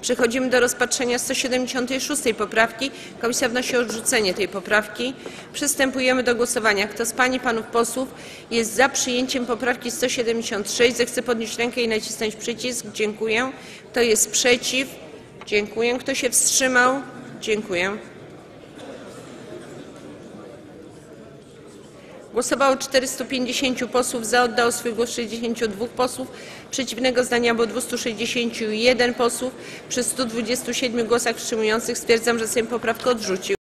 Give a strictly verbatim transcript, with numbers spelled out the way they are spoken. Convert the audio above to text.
Przechodzimy do rozpatrzenia sto siedemdziesiątej szóstej poprawki. Komisja wnosi o odrzucenie tej poprawki. Przystępujemy do głosowania. Kto z pań i panów posłów jest za przyjęciem poprawki sto siedemdziesiąt sześć, zechce podnieść rękę i nacisnąć przycisk. Dziękuję. Kto jest przeciw? Dziękuję. Kto się wstrzymał? Dziękuję. Głosowało czterystu pięćdziesięciu posłów, za oddało swój głos sześćdziesięciu dwóch posłów, przeciwnego zdania było dwustu sześćdziesięciu jeden posłów. Przy stu dwudziestu siedmiu głosach wstrzymujących stwierdzam, że Sejm poprawkę odrzucił.